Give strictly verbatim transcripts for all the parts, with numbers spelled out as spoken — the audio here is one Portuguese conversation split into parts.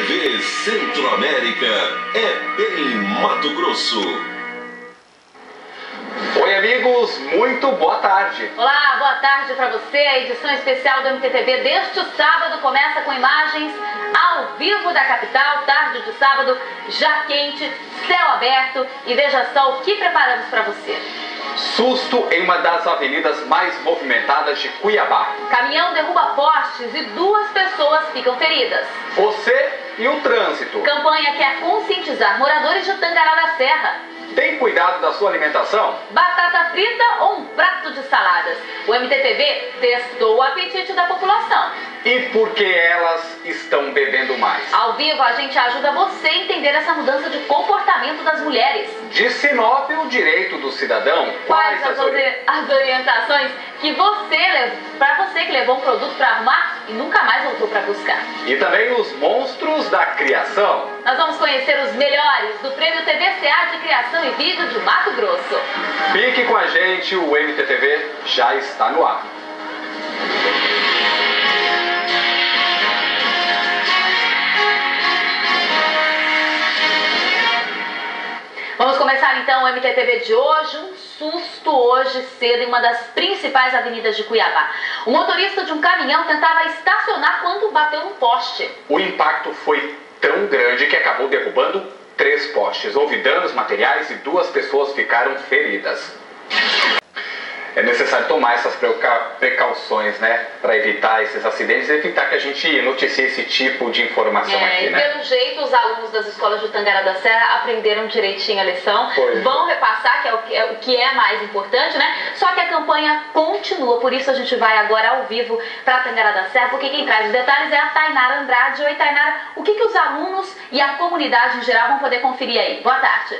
V Centro-América é bem Mato Grosso. Oi amigos, muito boa tarde. Olá, boa tarde para você. A edição especial do M T T V deste sábado começa com imagens ao vivo da capital, tarde de sábado, já quente, céu aberto, e veja só o que preparamos para você. Susto em uma das avenidas mais movimentadas de Cuiabá. Caminhão derruba postes e duas pessoas ficam feridas. Você e o trânsito. Campanha quer conscientizar moradores de Tangará da Serra. Tem cuidado da sua alimentação? Batata frita ou um prato de saladas? O M T T V testou o apetite da população. E por que elas estão bebendo mais? Ao vivo, a gente ajuda você a entender essa mudança de comportamento das mulheres. De Sinop, o direito do cidadão. Quais as, ori as orientações que você para você que levou um produto para arrumar e nunca mais voltou para buscar? E também os monstros da criação. Nós vamos conhecer os melhores do Prêmio T V C A de Criação e Vídeo de Mato Grosso. Fique com a gente, o M T T V já está no ar. Vamos começar então o M T T V de hoje. Um susto hoje cedo em uma das principais avenidas de Cuiabá. O motorista de um caminhão tentava estacionar quando bateu num poste. O impacto foi tão grande que acabou derrubando três postes. Houve danos materiais e duas pessoas ficaram feridas. É necessário tomar essas precauções, né, para evitar esses acidentes e evitar que a gente noticie esse tipo de informação é, aqui, e né? Pelo jeito, os alunos das escolas de Tangará da Serra aprenderam direitinho a lição, Foi. Vão repassar, que é, o que, é o que é mais importante, né? Só que a campanha continua, por isso a gente vai agora ao vivo para Tangará da Serra, porque quem traz os detalhes é a Tainara Andrade. Oi, Tainara, o que, que os alunos e a comunidade em geral vão poder conferir aí? Boa tarde.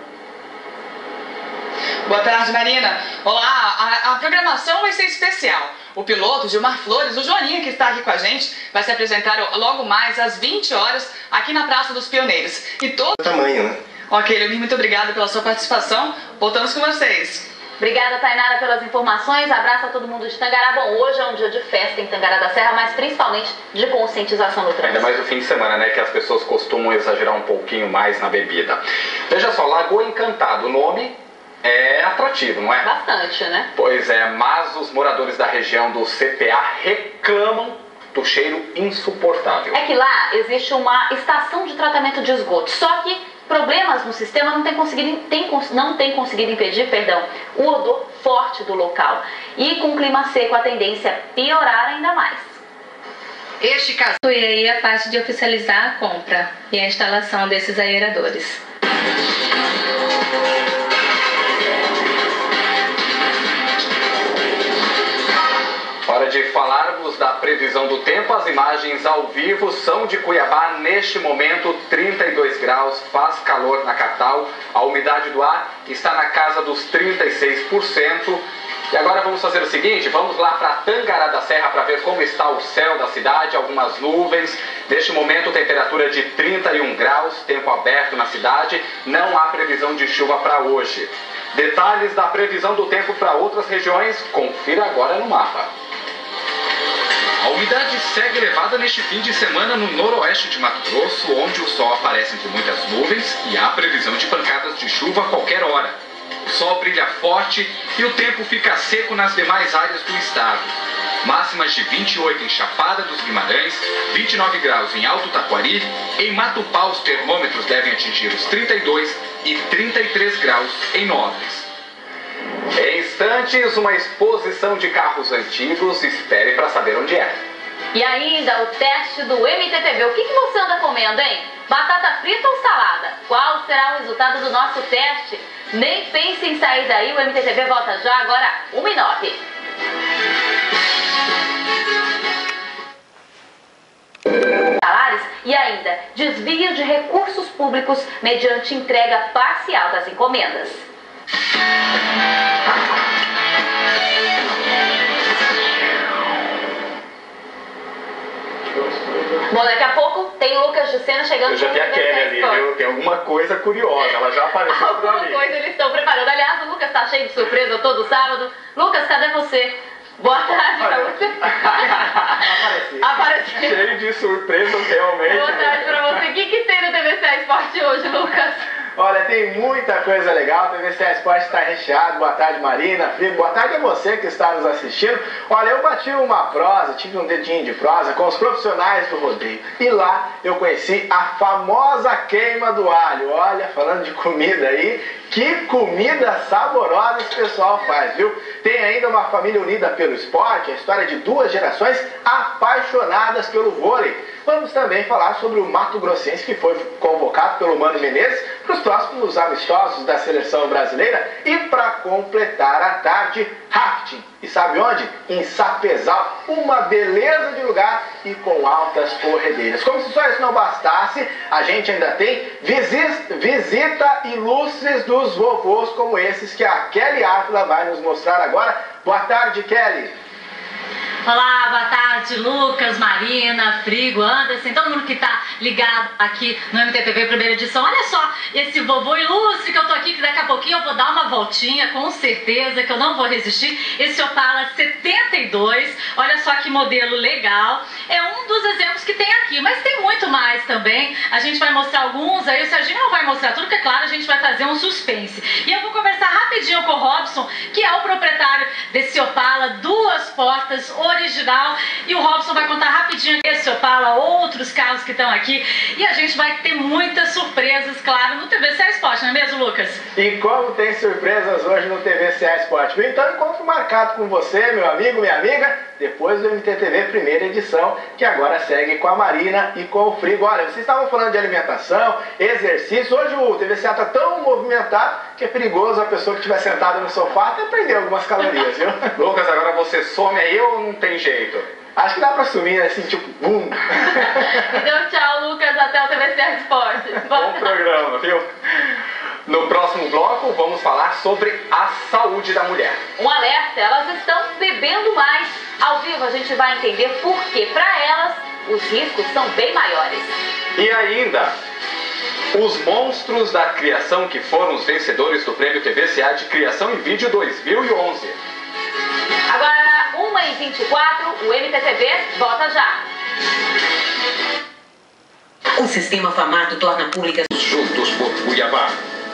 Boa tarde, Marina. Olá, a, a programação vai ser especial. O piloto Gilmar Flores, o Joaninha, que está aqui com a gente, vai se apresentar logo mais às vinte horas aqui na Praça dos Pioneiros. E todo... tamanho, né? Ok, Leomir, muito obrigada pela sua participação. Voltamos com vocês. Obrigada, Tainara, pelas informações. Abraço a todo mundo de Tangará. Bom, hoje é um dia de festa em Tangará da Serra, mas principalmente de conscientização do trânsito. Ainda mais no fim de semana, né, que as pessoas costumam exagerar um pouquinho mais na bebida. Veja só, Lagoa Encantada, o nome é atrativo, não é? Bastante, né? Pois é, mas os moradores da região do C P A reclamam do cheiro insuportável. É que lá existe uma estação de tratamento de esgoto, só que problemas no sistema não tem conseguido, tem, não tem conseguido impedir, perdão, o odor forte do local. E com o clima seco, a tendência é piorar ainda mais. Este caso foi aí a parte de oficializar a compra e a instalação desses aeradores. Hora de falarmos da previsão do tempo. As imagens ao vivo são de Cuiabá. Neste momento, trinta e dois graus, faz calor na capital. A umidade do ar está na casa dos trinta e seis por cento. E agora vamos fazer o seguinte, vamos lá para Tangará da Serra para ver como está o céu da cidade, algumas nuvens. Neste momento, temperatura de trinta e um graus, tempo aberto na cidade. Não há previsão de chuva para hoje. Detalhes da previsão do tempo para outras regiões, confira agora no mapa. A umidade segue elevada neste fim de semana no noroeste de Mato Grosso, onde o sol aparece entre muitas nuvens e há previsão de pancadas de chuva a qualquer hora. O sol brilha forte e o tempo fica seco nas demais áreas do estado. Máximas de vinte e oito em Chapada dos Guimarães, vinte e nove graus em Alto Taquari. Em Matupá, os termômetros devem atingir os trinta e dois e trinta e três graus em Novos. Em instantes, uma exposição de carros antigos. Espere para saber onde é. E ainda o teste do M T T V. O que, que você anda comendo, hein? Batata frita ou salada? Qual será o resultado do nosso teste? Nem pense em sair daí, o M T T V volta já, agora uma e nove. Salários e ainda desvio de recursos públicos mediante entrega parcial das encomendas. Bom, daqui a pouco tem o Lucas de Sena chegando. Eu já vi a Kelly ali, viu? Tem alguma coisa curiosa, ela já apareceu por Alguma ali. coisa eles estão preparando. Aliás, o Lucas está cheio de surpresa todo sábado. Lucas, cadê você? Boa tarde pra você. Apareceu. Apareceu. Cheio de surpresas, realmente. Boa tarde pra você. O que, que tem no T V C A Esporte hoje, Lucas? Olha, tem muita coisa legal, o T V C A Esporte está recheado. Boa tarde, Marina, Frigo, boa tarde a você que está nos assistindo. Olha, eu bati uma prosa, tive um dedinho de prosa com os profissionais do rodeio. E lá eu conheci a famosa queima do alho. Olha, falando de comida aí, que comida saborosa esse pessoal faz, viu? Tem ainda uma família unida pelo esporte, a história de duas gerações apaixonadas pelo vôlei. Vamos também falar sobre o Mato Grossense, que foi convocado pelo Mano Menezes para os próximos amistosos da seleção brasileira. E para completar a tarde, rafting. E sabe onde? Em Sapezal, uma beleza de lugar e com altas corredeiras. Como se só isso não bastasse, a gente ainda tem visita, visita ilustres dos vovôs como esses que a Kelly Ávila vai nos mostrar agora. Boa tarde, Kelly. Olá, boa tarde, Lucas, Marina, Frigo, Anderson, todo mundo que está ligado aqui no M T T V primeira edição. Olha só, esse vovô ilustre que eu tô aqui, que daqui a pouquinho eu vou dar uma voltinha, com certeza que eu não vou resistir. Esse Opala setenta e dois, olha só que modelo legal. É um dos exemplos que tem aqui, mas tem muito mais também. A gente vai mostrar alguns, aí o Serginho não vai mostrar tudo, porque claro, a gente vai fazer um suspense. E eu vou conversar rapidinho com o Robson, que é o proprietário desse Opala, duas portas, original, e o Robson vai contar rapidinho esse Opala, outros carros que estão aqui, e a gente vai ter muitas surpresas, claro, no T V C A Esporte, não é mesmo, Lucas? E como tem surpresas hoje no T V C A Esporte, então encontro marcado com você, meu amigo, minha amiga, depois do M T T V primeira edição, que agora segue com a Marina e com o Frigo. Olha, vocês estavam falando de alimentação, exercício, hoje o T V C A está tão movimentado que é perigoso a pessoa que estiver sentada no sofá até perder algumas calorias, viu? Lucas, agora você some aí ou não tem jeito? Acho que dá pra sumir, assim, tipo, bum. Então, tchau, Lucas, até o T V C A Esporte. Bom programa, viu? No próximo bloco, vamos falar sobre a saúde da mulher. Um alerta, elas estão bebendo mais. Ao vivo a gente vai entender por que, para elas, os riscos são bem maiores. E ainda, os monstros da criação que foram os vencedores do Prêmio T V C A de Criação em Vídeo dois mil e onze. Agora, uma e vinte e quatro, o M T T V volta já. O Sistema Famato torna pública... Juntos por Cuiabá.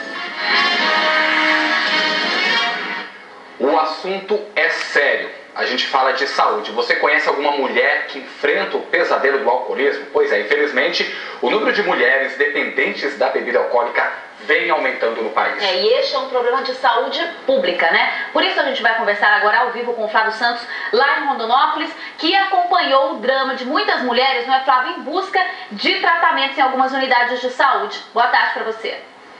O assunto é sério. A gente fala de saúde. Você conhece alguma mulher que enfrenta o pesadelo do alcoolismo? Pois é, infelizmente, o número de mulheres dependentes da bebida alcoólica vem aumentando no país. É, e este é um problema de saúde pública, né? Por isso a gente vai conversar agora ao vivo com o Flávio Santos, lá em Rondonópolis, que acompanhou o drama de muitas mulheres, não é, Flávio, em busca de tratamentos em algumas unidades de saúde. Boa tarde para você.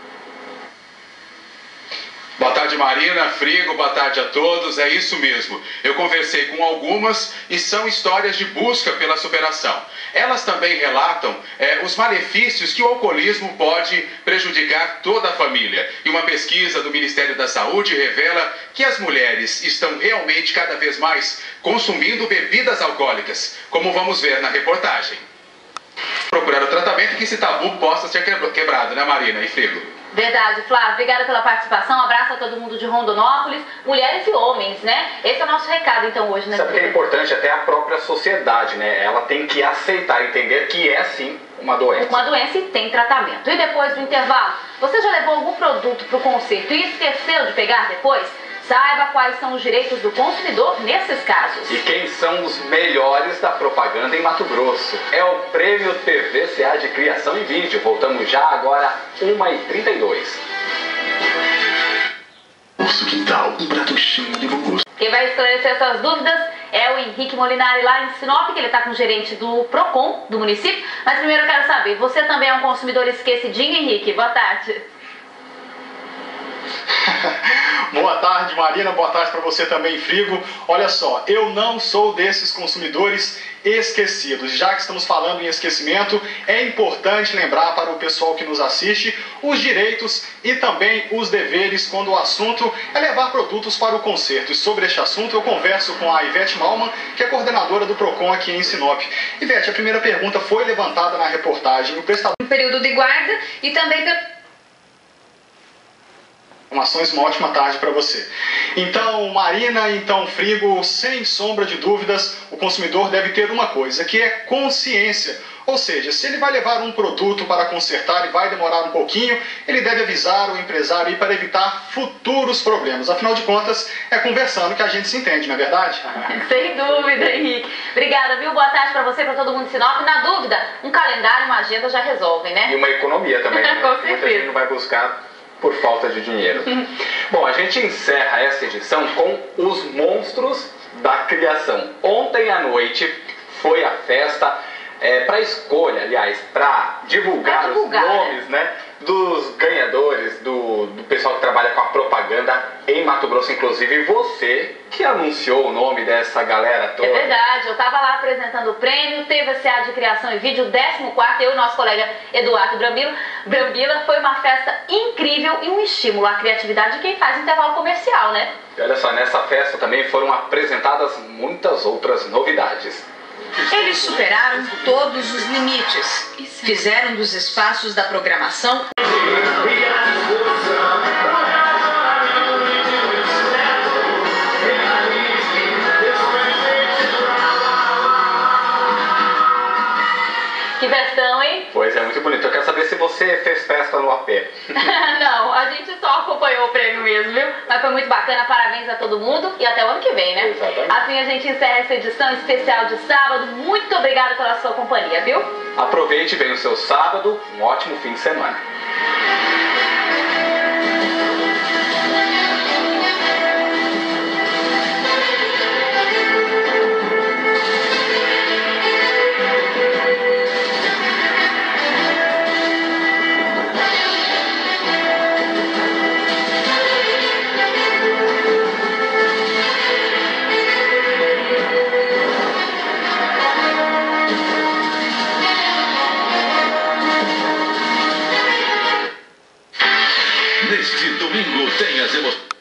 Boa tarde, Marina, Frigo, boa tarde a todos, é isso mesmo. Eu conversei com algumas e são histórias de busca pela superação. Elas também relatam é, os malefícios que o alcoolismo pode prejudicar toda a família. E uma pesquisa do Ministério da Saúde revela que as mulheres estão realmente cada vez mais consumindo bebidas alcoólicas, como vamos ver na reportagem. Procurar o tratamento que esse tabu possa ser quebrado, né, Marina e Frigo? Verdade, Flávio. Obrigada pela participação. Um abraço a todo mundo de Rondonópolis, mulheres e homens, né? Esse é o nosso recado, então, hoje, né? Sabe que é importante até a própria sociedade, né? Ela tem que aceitar, entender que é, sim, uma doença. Uma doença e tem tratamento. E depois do intervalo, você já levou algum produto para o conserto e esqueceu de pegar depois? Saiba quais são os direitos do consumidor nesses casos. E quem são os melhores da propaganda em Mato Grosso? É o Prêmio T V C A de Criação em Vídeo. Voltamos já agora, uma e trinta e dois. Nosso quintal, um prato cheio de bom gosto. Quem vai esclarecer essas dúvidas é o Henrique Molinari, lá em Sinop, que ele está com o gerente do Procon, do município. Mas primeiro eu quero saber, você também é um consumidor esquecidinho, Henrique? Boa tarde. Boa tarde, Marina, boa tarde para você também, Frigo. Olha só, eu não sou desses consumidores esquecidos. Já que estamos falando em esquecimento, é importante lembrar para o pessoal que nos assiste os direitos e também os deveres quando o assunto é levar produtos para o conserto. E sobre este assunto eu converso com a Ivete Malman, que é coordenadora do Procon aqui em Sinop. Ivete, a primeira pergunta foi levantada na reportagem. O prestador... Um período de guarda e também... Informações, uma ótima tarde para você. Então, Marina, então, Frigo, sem sombra de dúvidas, o consumidor deve ter uma coisa, que é consciência. Ou seja, se ele vai levar um produto para consertar e vai demorar um pouquinho, ele deve avisar o empresário aí para evitar futuros problemas. Afinal de contas, é conversando que a gente se entende, não é verdade? Sem dúvida, Henrique. Obrigada, viu? Boa tarde para você, para todo mundo de Sinop. Na dúvida, um calendário, uma agenda já resolvem, né? E uma economia também, né? Com certeza. Muita gente não vai buscar por falta de dinheiro. Bom, a gente encerra essa edição com os monstros da criação. Ontem à noite foi a festa é, para escolha, aliás, para divulgar, pra divulgar os nomes, né? né, dos ganhadores, do, do pessoal que trabalha com a propaganda em Mato Grosso, inclusive você que anunciou o nome dessa galera toda. É verdade, eu estava lá apresentando o prêmio, teve a C A de Criação e Vídeo, décimo quarto, eu e nosso colega Eduardo Brambila. Brambila, foi uma festa incrível e um estímulo à criatividade de quem faz intervalo comercial, né? E olha só, nessa festa também foram apresentadas muitas outras novidades. Eles superaram todos os limites, fizeram dos espaços da programação Que festão, hein? Pois é, muito bonito. Eu quero saber se você fez festa no A P. Não, a gente só acompanhou o prêmio mesmo, viu? Mas foi muito bacana, parabéns a todo mundo e até o ano que vem, né? Exatamente. Assim a gente encerra essa edição especial de sábado. Muito obrigada pela sua companhia, viu? Aproveite bem o seu sábado, um ótimo fim de semana. Neste domingo tem as emoções.